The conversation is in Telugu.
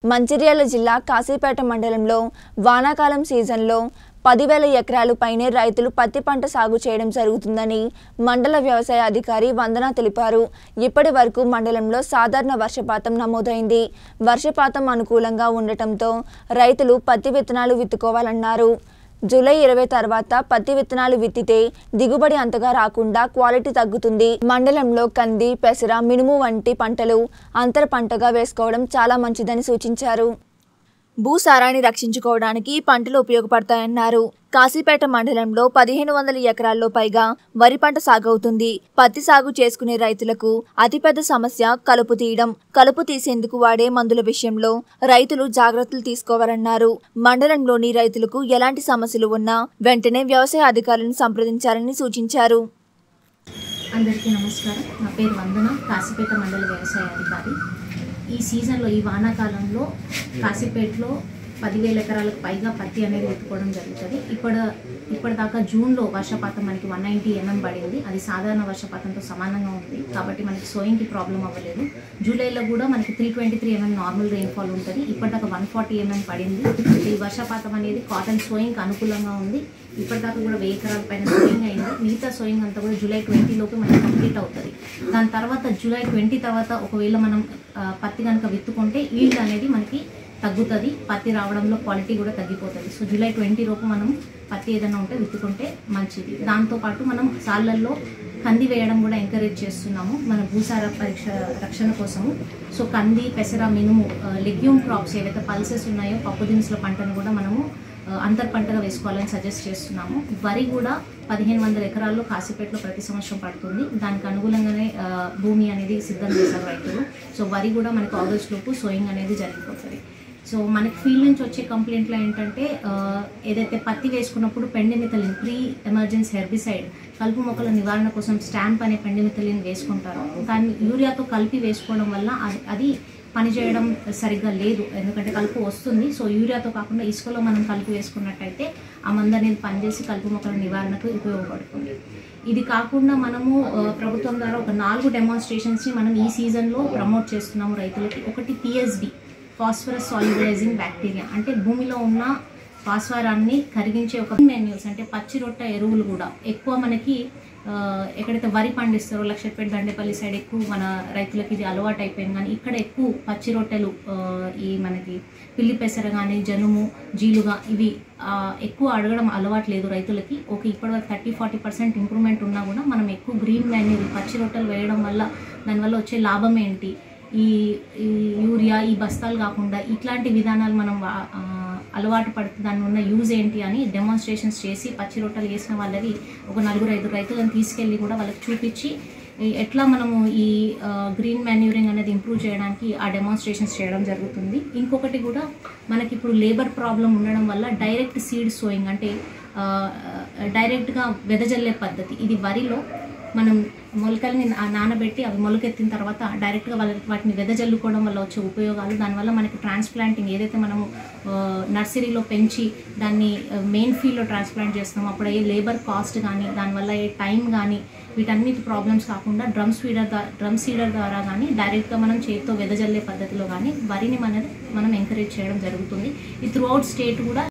మంచిర్యాల జిల్లా కాశీపేట మండలంలో వానాకాలం సీజన్లో 10,000 ఎకరాలు పైనే రైతులు పత్తి పంట సాగు చేయడం జరుగుతుందని మండల వ్యవసాయ అధికారి వందన తెలిపారు. ఇప్పటి వరకు మండలంలో సాధారణ వర్షపాతం నమోదైంది. వర్షపాతం అనుకూలంగా ఉండటంతో రైతులు పత్తి విత్తనాలు విత్తుకోవాలన్నారు. జూలై 20 తర్వాత పత్తి విత్తనాలు విత్తితే దిగుబడి అంతగా రాకుండా క్వాలిటీ తగ్గుతుంది. మండలంలో కంది, పెసర, మినుము వంటి పంటలు అంతర పంటగా వేసుకోవడం చాలా మంచిదని సూచించారు. భూసారాన్ని రక్షించుకోవడానికి ఈ పంటలు ఉపయోగపడతాయన్నారు. కాశీపేట మండలంలో 1,500 ఎకరాల్లో పైగా వరి పంట సాగవుతుంది. పత్తి సాగు చేసుకునే రైతులకు అతిపెద్ద సమస్య కలుపు తీయడం. కలుపు తీసేందుకు వాడే మందుల విషయంలో రైతులు జాగ్రత్తలు తీసుకోవాలన్నారు. మండలంలోని రైతులకు ఎలాంటి సమస్యలు ఉన్నా వెంటనే వ్యవసాయ అధికారులను సంప్రదించాలని సూచించారు. అందరికీ నమస్కారం. నా పేరు వందన, కాశీపేట మండల వ్యవసాయ అధికారి. ఈ సీజన్లో ఈ వానాకాలంలో కాశీపేటలో 10,000 ఎకరాలకు పైగా పత్తి అనేది విత్తుకోవడం జరుగుతుంది. ఇప్పటిదాకా జూన్లో వర్షపాతం మనకి 190 mm పడింది. అది సాధారణ వర్షపాతంతో సమానంగా ఉంది కాబట్టి మనకి సోయింగ్కి ప్రాబ్లం అవ్వలేదు. జూలైలో కూడా మనకి 323 mm నార్మల్ రెయిన్ఫాల్ ఉంటుంది. ఇప్పటిదాకా 140 mm పడింది. ఈ వర్షపాతం అనేది కాటన్ సోయింగ్కి అనుకూలంగా ఉంది. ఇప్పటిదాకా కూడా 1000 ఎకరాల పైన సోయింగ్ అయింది. మిగతా సోయింగ్ అంతా కూడా జూలై 20 లోపు మనకి కంప్లీట్ అవుతుంది. దాని తర్వాత జూలై 20 తర్వాత ఒకవేళ మనం పత్తి కనుక విత్తుకుంటే ఈల్డ్ అనేది మనకి తగ్గుతుంది. పత్తి రావడంలో క్వాలిటీ కూడా తగ్గిపోతుంది. సో జూలై 20 లోపు మనం పత్తి ఏదైనా ఉంటే విత్తుకుంటే మంచిది. దాంతోపాటు మనం సాళ్ళల్లో కంది వేయడం కూడా ఎంకరేజ్ చేస్తున్నాము మన భూసార రక్షణ కోసము. సో కంది, పెసర, మినుము, లెగ్యూమ్ క్రాప్స్ ఏవైతే పల్సెస్ ఉన్నాయో పప్పు దినుసుల పంటను కూడా మనము అంతర్ పంటగా వేసుకోవాలని సజెస్ట్ చేస్తున్నాము. వరి కూడా 1,500 ఎకరాల్లో కాశీపేటలో ప్రతి సంవత్సరం పడుతుంది. దానికి అనుగుణంగానే భూమి అనేది సిద్ధం చేశారు రైతులు. సో వరి కూడా మనకు ఆగస్ట్ లోపు సోయింగ్ అనేది జరిగిపోతుంది. సో మనకి ఫీల్డ్ నుంచి వచ్చే కంప్లైంట్లో ఏంటంటే ఏదైతే పత్తి వేసుకున్నప్పుడు పెండిమిథలిన్, ప్రీ ఎమర్జెన్సీ హెర్బిసైడ్, కలుపు మొక్కల నివారణ కోసం స్టాంప్ అనే పెండిమిథలిన్ వేసుకుంటారు. దాన్ని యూరియాతో కలిపి వేసుకోవడం వల్ల అది పనిచేయడం సరిగ్గా లేదు. ఎందుకంటే కలుపు వస్తుంది. సో యూరియాతో కాకుండా ఇసుకలో మనం కలుపు వేసుకున్నట్టయితే ఆ మందు అనేది పనిచేసి కలుపు మొక్కల నివారణకు ఉపయోగపడుతుంది. ఇది కాకుండా మనము ప్రభుత్వం ద్వారా ఒక 4 డెమాన్స్ట్రేషన్స్ని మనం ఈ సీజన్లో ప్రమోట్ చేస్తున్నాము రైతులకి. ఒకటి పిఎస్బి, ఫాస్ఫరస్ సాల్యుబలైజింగ్ బ్యాక్టీరియా, అంటే భూమిలో ఉన్న ఫాస్ఫరాన్ని కరిగించే ఒక మెన్యూర్స్, అంటే పచ్చి రొట్ట ఎరువులు కూడా ఎక్కువ మనకి ఎక్కడైతే వరి పండిస్తారో లక్షపేట, దండేపల్లి సైడ్ ఎక్కువ మన రైతులకి ఇది అలవాటు అయిపోయింది. కానీ ఇక్కడ ఎక్కువ పచ్చి రొట్టెలు, ఈ మనకి పిల్లి పెసర కానీ, జనుము, జీలుగా ఇవి ఎక్కువ అడగడం అలవాటు లేదు రైతులకి. ఇప్పటివరకు 30-40% ఇంప్రూవ్మెంట్ ఉన్నా కూడా మనం ఎక్కువ గ్రీన్ మాన్యూర్ పచ్చి రొట్టెలు వేయడం వల్ల దానివల్ల వచ్చే లాభం ఏంటి, ఈ యూరియా, ఈ బస్తాలు కాకుండా ఇట్లాంటి విధానాలు మనం అలవాటు పడుతుంది, దాని ఉన్న యూజ్ ఏంటి అని డెమాన్స్ట్రేషన్స్ చేసి పచ్చి రొట్టెలు వేసిన వాళ్ళకి ఒక 4-5 రైతులను తీసుకెళ్ళి కూడా వాళ్ళకి చూపించి ఎట్లా మనము ఈ గ్రీన్ మాన్యూరింగ్ అనేది ఇంప్రూవ్ చేయడానికి ఆ డెమాన్స్ట్రేషన్స్ చేయడం జరుగుతుంది. ఇంకొకటి కూడా మనకి ఇప్పుడు లేబర్ ప్రాబ్లం ఉండడం వల్ల డైరెక్ట్ సీడ్ సోయింగ్, అంటే డైరెక్ట్గా వెదజల్లే పద్ధతి. ఇది వరిలో మనం మొలకల్ని నానబెట్టి అవి మొలకెత్తిన తర్వాత డైరెక్ట్గా వాటిని వెదజల్లుకోవడం వల్ల వచ్చే ఉపయోగాలు, దానివల్ల మనకి ట్రాన్స్ప్లాంటింగ్ ఏదైతే మనము నర్సరీలో పెంచి దాన్ని మెయిన్ ఫీల్డ్లో ట్రాన్స్ప్లాంట్ చేస్తామో అప్పుడు అయ్యే లేబర్ కాస్ట్ కానీ, దానివల్ల అయ్యే టైం కానీ, వీటన్నిటి ప్రాబ్లమ్స్ కాకుండా డ్రమ్ సీడర్ ద్వారా కానీ డైరెక్ట్గా మనం చేతితో వెదజల్లే పద్ధతిలో కానీ వరిని మనం ఎంకరేజ్ చేయడం జరుగుతుంది. ఈ త్రూ అవుట్ స్టేట్ కూడా